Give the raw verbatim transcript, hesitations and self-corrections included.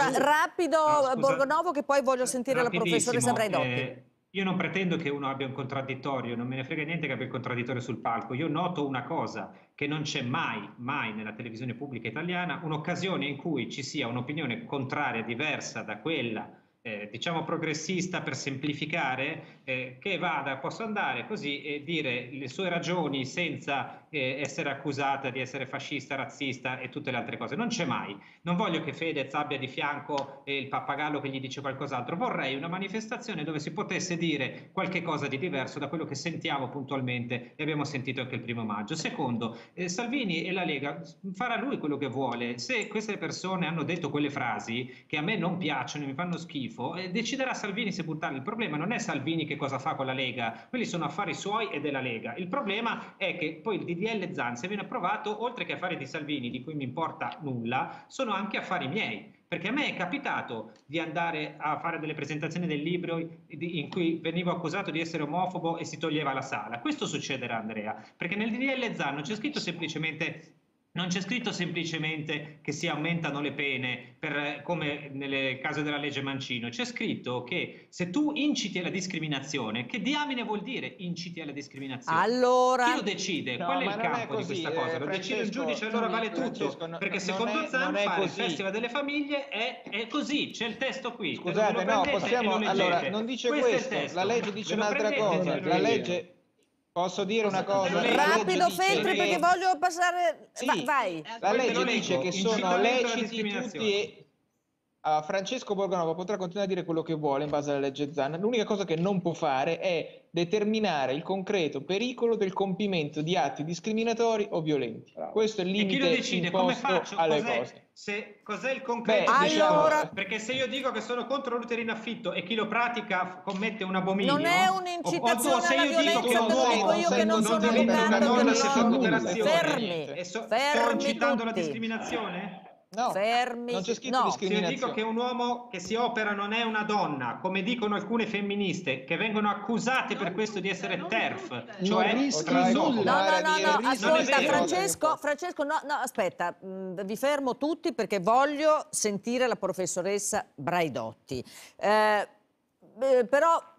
allora rapido no, Borgonovo, che poi voglio sentire la professoressa Braidotti. Eh, io non pretendo che uno abbia un contraddittorio, non me ne frega niente che abbia il contraddittorio sul palco. Io noto una cosa, che non c'è mai, mai nella televisione pubblica italiana un'occasione in cui ci sia un'opinione contraria, diversa da quella Eh, diciamo progressista, per semplificare, eh, che vada, possa andare così e dire le sue ragioni senza eh, essere accusata di essere fascista, razzista e tutte le altre cose. Non c'è mai. Non voglio che Fedez abbia di fianco eh, il pappagallo che gli dice qualcos'altro. Vorrei una manifestazione dove si potesse dire qualche cosa di diverso da quello che sentiamo puntualmente e abbiamo sentito anche il primo maggio. Secondo, eh, Salvini e la Lega farà lui quello che vuole. Se queste persone hanno detto quelle frasi che a me non piacciono e mi fanno schifo, Eh, deciderà Salvini se buttarli. Il problema non è Salvini che cosa fa con la Lega, quelli sono affari suoi e della Lega. Il problema è che poi il D D L Zan, se viene approvato, oltre che affari di Salvini, di cui mi importa nulla, sono anche affari miei. Perché a me è capitato di andare a fare delle presentazioni del libro in cui venivo accusato di essere omofobo e si toglieva la sala. Questo succederà, Andrea, perché nel D D L Zan non c'è scritto semplicemente Non c'è scritto semplicemente che si aumentano le pene, per, come nel caso della legge Mancino. C'è scritto che se tu inciti alla discriminazione, che diamine vuol dire inciti alla discriminazione? Allora... Chi lo decide? No, Qual è ma il non è campo così, di questa cosa? eh, Lo decide un giudice, allora vale tutto. no, perché non secondo è- Zan non è fare il così. Festival delle Famiglie è, è così, c'è il testo qui. Scusate, ve lo no, prendete possiamo... e lo Allora, leggete. non dice Questo è il questo, testo. la legge dice Ve lo un'altra prendete cosa. e lo La leggete. legge... Posso dire una cosa? La legge Rapido dice Feltri, che- perché voglio passare... Sì, Va- vai. la Poi te legge lo dice leggo, che sono incitamento alla leciti discriminazione. tutti e... Uh, Francesco Borgonovo potrà continuare a dire quello che vuole in base alla legge Zan. L'unica cosa che non può fare è determinare il concreto pericolo del compimento di atti discriminatori o violenti. Questo è il E chi lo limite decide? Come imposto faccio? alle Cos'è, cose. se, cos'è il concreto? Beh, diciamo- Allora... Perché se io dico che sono contro l'utero in affitto e chi lo pratica commette un abominio, Non è o- un'incitazione o se alla io dico che violenza, un te lo dico uomo io che non sono deve essere una avvocato, che donna non si ho... fa adulterazione Fermi, e so- sto fermi incitando la tutti. discriminazione? No, Fermi. non c'è scritto No. Se io discriminazione. dico che un uomo che si opera non è una donna, come dicono alcune femministe, che vengono accusate per questo di essere TERF, cioè rischi transofobe. No, no, no, no, Non è ascolta vero. Francesco, Francesco, no, no, aspetta, mh, vi fermo tutti perché voglio sentire la professoressa Braidotti. Eh, beh, però